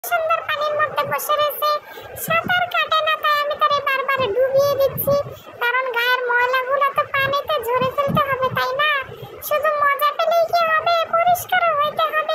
সুন্দর পানির মধ্যে বসে রয়েছে, সাঁতার কাটে না, তাই আমি তারে বারবার ডুবিয়ে দিচ্ছি, কারণ গায়ের ময়লাগুলো তো পানিতে ঝরে ফেলতে হবে, তাই না? শুধু মজা পেলেই কি হবে, পরিষ্কার হইতে হবে।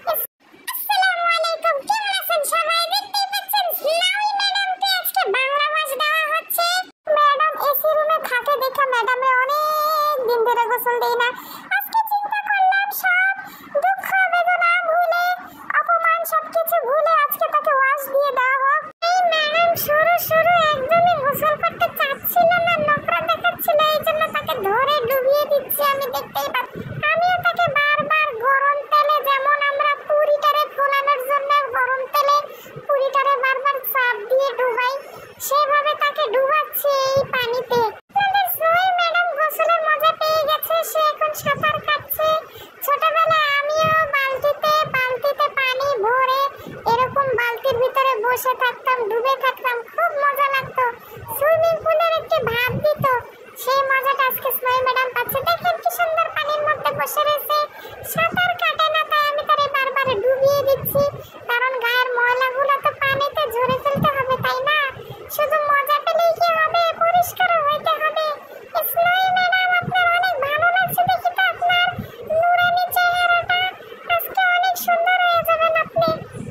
আসসালামু আলাইকুম, কেমন আছেন সবাই? দেখতেই পাচ্ছেন স্নাউই ম্যাডামকে আজকে বাংলা ভাষ দেওয়া হচ্ছে। ম্যাডাম এসি রুমে থাকে দেখে ম্যাডামে অনেক দিন ধরে গোসল দেই না। আজকে চিন্তা করলাম সব দুঃখ বেদনা ভুলে, অপমান সবকিছু ভুলে আজকে তাকে ওয়াশ দিয়ে দেওয়া হোক। এই ম্যাডাম শুরু একদমই গোসল করতে চাচ্ছিল না, নোংরা দেখাচ্ছিল, এই জন্য তাকে ধরে ডুবিয়ে দিচ্ছি আমি, দেখতেই পাচ্ছি। আমিও তাকে বারবার গরম তেলে, যেমন আমরা পুরিটারে ফোলানোর জন্য গরম তেলে পুরিটারে বারবার চাপ দিয়ে ডুবাই, সেভাবে তাকে ডুবাচ্ছি এই পানিতে। আমাদের স্নোই ম্যাডাম গোসলের মজা পেয়ে গেছে, সে এখন সাঁতার কাটছে। ছোটবেলায় আমিও বালতিতে পানি ভরে এরকম বালতির ভিতরে বসে থাকতাম, ডুবে থাকতাম, খুব মজা লাগতো। সুইমিং পুলের একটি ভাব দিত, সেই মজাটা আজকে স্নোই ম্যাডাম পাচ্ছে। দেখেন কি সুন্দর পানির মধ্যে বসে রয়েছে, সাঁতার কাটে না, তাই আমি তারে বারবার ডুবিয়ে দিচ্ছি, কারণ গায়ের ময়লাগুলো তো পানিতে ঝরে ফেলতে হবে, তাই না? শুধু মজা পেলেই কি হবে, পরিষ্কার হইতে হবে। স্নোই ম্যাডাম, আপনার অনেক ভালো লাগছে দেখি তো, আপনার নুরানি চেহারাটা আজকে অনেক সুন্দর হয়ে যাবেন আপনি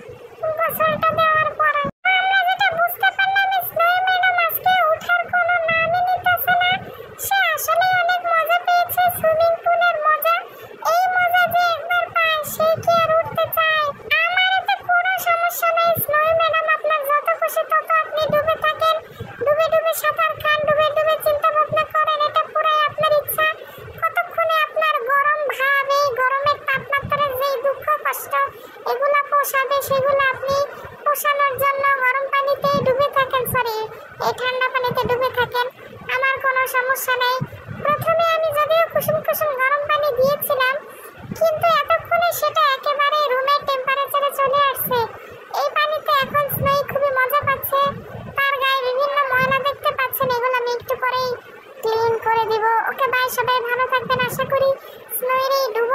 গোসলটা দেওয়ার পরে। আমরা যেটা বুঝতে পারলাম, স্নোই ম্যাডাম আজকে ওঠার কোনো নামই নিতেছে না। সে আসলে অনেক মজা পেয়েছে সুইমিং পুলের মজা। এই মজা যে একবার পায়, সে কি আর উঠতে চায়? আমার এতে কোনো সমস্যা নেই স্নোই ম্যাডাম, আপনার যত খুশি তত আপনি ডুবে থাকেন, ডুবে সাঁতার খান, ডুবে চিন্তা ভাবনা করেন, এটা পুরাই আপনার ইচ্ছা। কতক্ষণে আপনার গরম ভাব, এই গরমের তাপমাত্রার যেই দুঃখ কষ্ট এগুলা পোষাবে, সেগুলো আপনি পোষানোর জন্য গরম পানিতে ডুবে থাকেন, সরি এই ঠান্ডা পানিতে ডুবে থাকেন, আমার কোনো সমস্যা নেই। প্রথমে আমি যদিও কুসুম গরম পানি দিয়েছিলাম, কিন্তু এতক্ষণে সেটা একেবারে রুমের টেম্পারেচারে চলে আসছে। এই পানিতে এখন স্নোই খুবই মজা পাচ্ছে, তার গায়ে বিভিন্ন ময়লা দেখতে পাচ্ছেন, এগুলো আমি একটু পরেই ক্লিন করে দিব। ওকে বাই, সবাই ভালো থাকবেন। আশা করি স্নোইর এই